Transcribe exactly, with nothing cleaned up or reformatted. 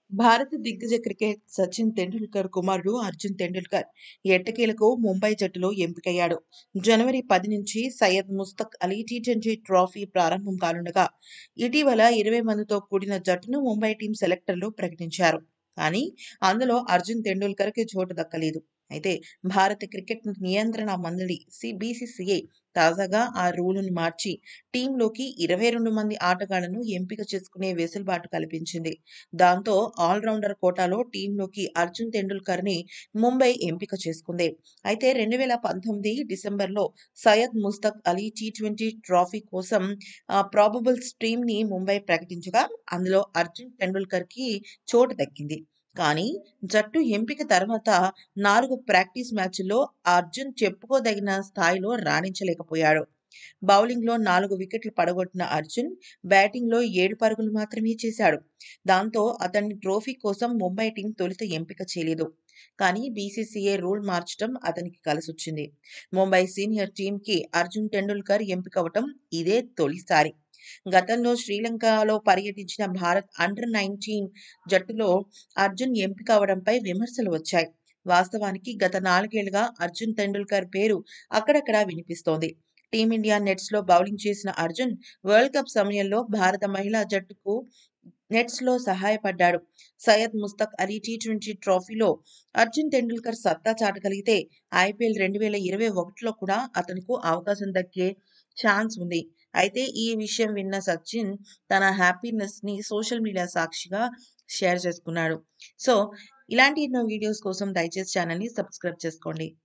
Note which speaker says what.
Speaker 1: భారత దిగ్గజ క్రికెట్ సచిన్ తెండూల్కర్ కుమారుడు అర్జున్ తెండూల్కర్ ఎట్టకేలకు ముంబై జట్టులో ఎంపికయ్యాడు. జనవరి పది నుంచి Syed Mushtaq Ali T twenty trophy ప్రారంభం కానుండగా ఇటీవల ఇరవై మందితో కూడిన జట్టును ముంబై టీం సెలెక్టర్లు ప్రకటించారు. కానీ అందులో అర్జున్ తెండూల్కర్కి చోటు దక్కలేదు. అయితే భారత క్రికెట్ నియంత్రణ మండలి బీసీసీఐ తాజాగా ఆ రూలును మార్చి టీంలోకి ఇరవై రెండు మంది ఆటగాళ్లను ఎంపిక చేసుకునే వెసులుబాటు కల్పించింది. దాంతో ఆల్రౌండర్ కోటాలో టీంలోకి అర్జున్ తెండూల్కర్‌ని ముంబై ఎంపిక చేసుకుంది. అయితే రెండు వేల పంతొమ్మిది డిసెంబర్‌లో Syed Mushtaq Ali T twenty trophy కోసం ఆహ్, ప్రాబబుల్స్ టీమ్‌ని ముంబై ప్రకటించగా అందులో అర్జున్ తెండూల్కర్‌కి చోటు దక్కింది. కానీ జట్టు ఎంపిక తర్వాత నాలుగు ప్రాక్టీస్ మ్యాచ్‌ల్లో అర్జున్ చెప్పుకోదగిన స్థాయిలో రాణించలేకపోయాడు. బౌలింగ్‌లో నాలుగు వికెట్లు పడగొట్టిన అర్జున్ బ్యాటింగ్‌లో ఏడు పరుగులు మాత్రమే చేశాడు. దాంతో అతన్ని ట్రోఫీ కోసం ముంబై టీం తొలుత ఎంపిక చేయలేదు. కానీ బీసీసీఐ రూల్ మార్చడం అతనికి కలిసొచ్చింది. ముంబై సీనియర్ టీమ్‌కి అర్జున్ తెండూల్కర్ ఎంపికవటం ఇదే తొలిసారి. గతంలో శ్రీలంకలో పర్యటించిన భారత్ అండర్ పంతొమ్మిది జట్టులో అర్జున్ ఎంపిక అవడంపై విమర్శలు వచ్చాయి. వాస్తవానికి గత నాలుగేళ్లుగా అర్జున్ తెండూల్కర్ పేరు అక్కడక్కడా వినిపిస్తోంది. టీమిండియా నెట్స్‌లో బౌలింగ్ చేసిన అర్జున్ వరల్డ్ కప్ సమయంలో భారత మహిళా జట్టుకు నెట్స్‌లో సహాయపడ్డాడు. సయ్యద్ ముస్తక్ అలీ టీ ట్వంటీ ట్రోఫీలో అర్జున్ తెండూల్కర్ సత్తా చాటగలిగితే ఐపీఎల్ రెండు వేల ఇరవై ఒకటిలో కూడా అతనుకు అవకాశం దక్కే ఛాన్స్ ఉంది. అయితే ఈ విషయం విన్న సచిన్ తన హ్యాపీనెస్‌ని సోషల్ మీడియా సాక్షిగా షేర్ చేసుకున్నాడు. సో, ఇలాంటి ఎన్నో వీడియోస్ కోసం దయచేసి ఛానెల్‌ని సబ్స్క్రైబ్ చేసుకోండి.